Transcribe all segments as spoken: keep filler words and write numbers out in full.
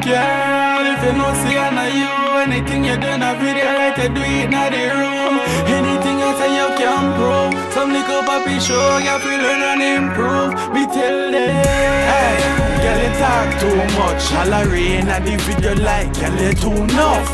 Girl, if you know see I know you, anything you do in a video, like to do it in the room. Anything you say you can prove. Some little papi show, you feel learn and improve. Me tell them, hey, girl you talk too much. Salary in the video like, girl you too enough.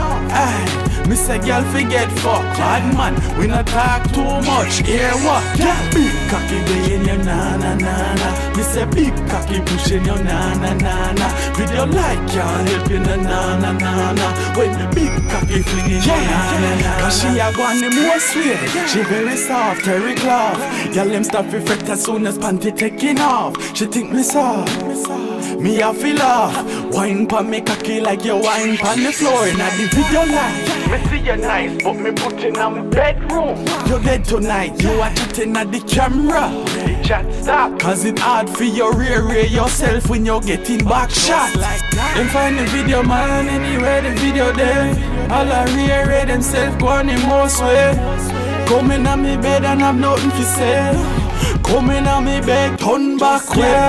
Hey, me say girl forget fuck. Bad man, we not talk too much. Hear what? Yeah, big cocky way in your na na na na. Me say big cocky pushing your na na na na. Video like can't help you na na na na na. When big cocky flinging your na na na. Cause she a go on the most way. She very soft, very cloth. Girl them stop effect as soon as panty taking off. She think me soft. Me a feel off. Wine pa me cocky like you wine pan the floor in the video like. Me see you nice, but me put in on my bedroom. You dead tonight, you are cheating at the camera. The chat stop, cause it hard for you rear rear yourself when you're getting back shot. Then find the video man, anywhere the video there. All I rear rear themself go on the most way. Come in on me bed and have nothing to say. Come in on me bed, turn back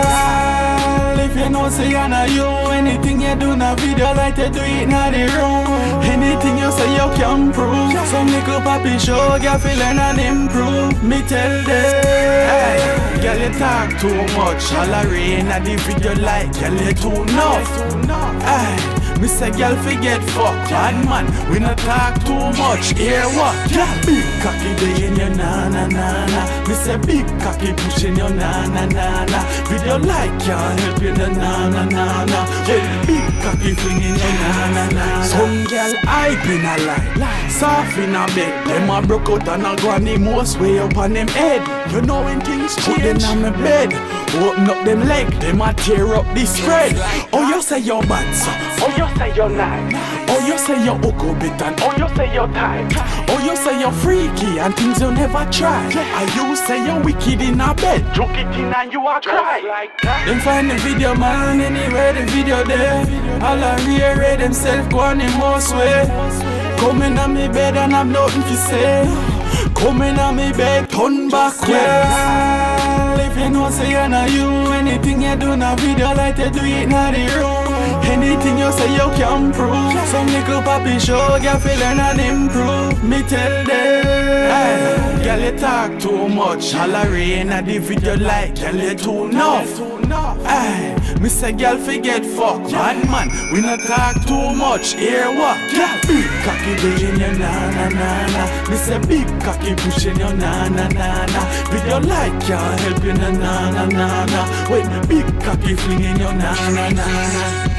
way. If you know say I know you, anything you do in a video like to do it in the room. Anything you say you can prove. Some little papi show, girl feel learn and improve. Me tell them, hey, girl you talk too much. Salary in the video like, girl you too enough. Hey, me say girl forget fuck. Bad man, we not talk too much. Hear what? Yeah, big cocky day in your na na na na. Me say big cocky pushing your na na na na. Video like can't help you na na na na na. Well, big cocky flinging your na na na. Some girl hype in a lie, soft in a bed. Them a broke out and a go on the most way up on them head. You know when things change. Put them on my bed, open up them leg. Them a tear up the spread. Oh you say you're bad so. Oh you say you're nice. Oh you say you're oko bit and oh you say you're tight. Oh you say you're freaky and things you never try. And you say you're wicked in a bed. Joke it in and you are cry like that. Then find the video man, anywhere the video there. All I rear themself go on the most way. Come in on me bed and have nothing to say. Come in on me bed, turn back way. If you know say I know you, anything you do in a video like to do it in the room. Anything you say you can prove. Some little papi show, girl feel learn and improve. Me tell them, hey, girl you talk too much. Salary in the video like, girl you too enough. Hey, me say girl forget fuck. Bad man, we not talk too much. Hear what? Yeah, big cocky day in your na na na na. Me say big cocky pushing your na na na na. Video like can't help you na na na na na. When big cocky flinging your na na na na.